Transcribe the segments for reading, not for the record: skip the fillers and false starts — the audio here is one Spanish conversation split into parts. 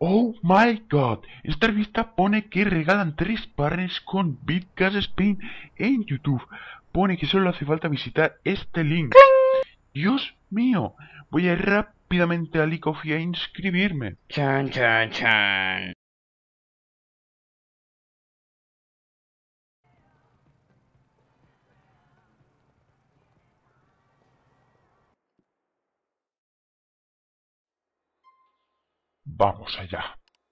Oh my god, esta revista pone que regalan 3 partners con Bitgas Spain en YouTube. Pone que solo hace falta visitar este link. Dios mío, voy a ir rápidamente a Licofi a inscribirme. Chan, chan, chan. Vamos allá.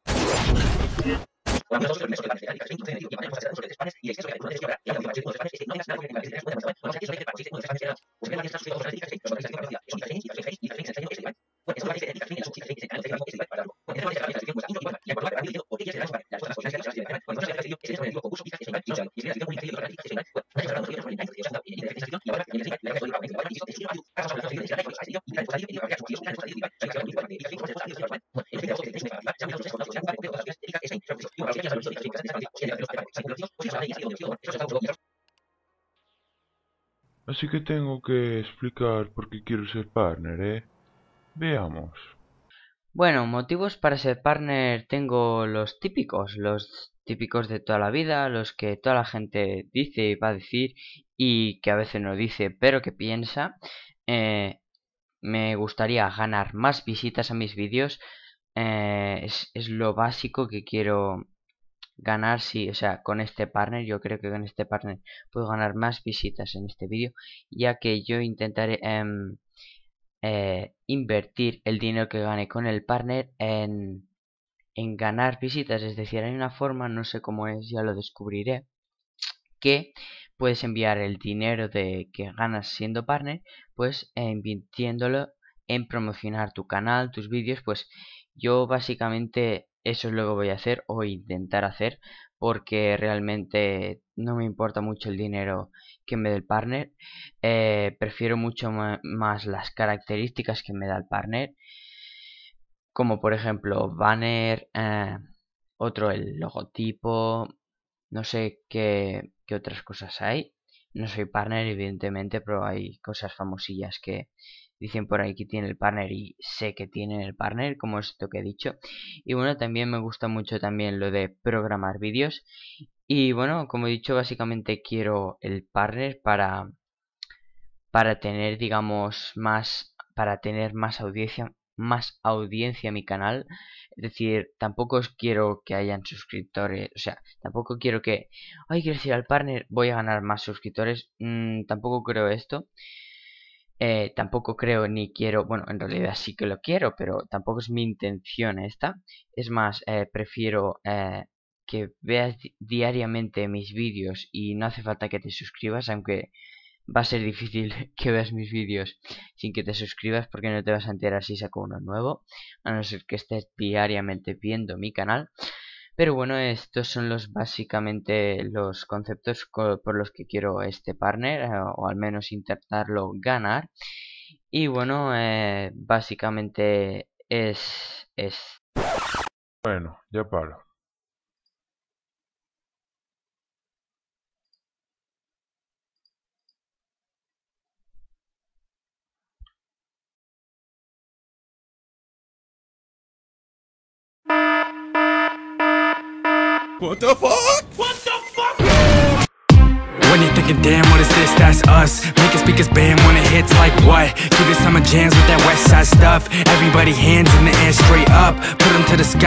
Así que tengo que explicar por qué quiero ser partner, ¿eh? Veamos. Bueno, motivos para ser partner tengo los típicos de toda la vida, los que toda la gente dice y va a decir y que a veces no dice, pero que piensa. Me gustaría ganar más visitas a mis vídeos, es lo básico que quiero ganar, sí, o sea, con este partner, yo creo que con este partner puedo ganar más visitas en este vídeo, ya que yo intentaré invertir el dinero que gane con el partner en ganar visitas. Es decir, hay una forma, no sé cómo es, ya lo descubriré, que puedes enviar el dinero que ganas siendo partner, pues invirtiéndolo en promocionar tu canal, tus vídeos. Pues yo básicamente eso es lo que voy a hacer o intentar hacer, porque realmente no me importa mucho el dinero que me dé el partner. Prefiero mucho más las características que me da el partner, como por ejemplo banner, otro el logotipo, no sé qué otras cosas hay. No soy partner evidentemente, pero hay cosas famosillas que dicen por ahí que tiene el partner y sé que tienen el partner, como esto que he dicho. Y bueno, también me gusta mucho también lo de programar vídeos. Y bueno, como he dicho, básicamente quiero el partner para tener, digamos, para tener más audiencia en mi canal. Es decir, tampoco quiero que hayan suscriptores, o sea, tampoco quiero que, ay, quiero decir al partner, voy a ganar más suscriptores. Tampoco creo esto. Tampoco creo ni quiero, bueno, en realidad sí que lo quiero, pero tampoco es mi intención esta. Es más, prefiero que veas diariamente mis vídeos y no hace falta que te suscribas, aunque va a ser difícil que veas mis vídeos sin que te suscribas, porque no te vas a enterar si saco uno nuevo, a no ser que estés diariamente viendo mi canal. Pero bueno, estos son básicamente los conceptos por los que quiero este partner, o al menos intentarlo ganar. Y bueno, básicamente es... Bueno, ya paro. What the fuck? What the fuck? When you're thinking, damn, what is this? That's us. Making speakers bam when it hits like what? Give it summer jams with that west side stuff. Everybody hands in the air straight up. Put them to the sky.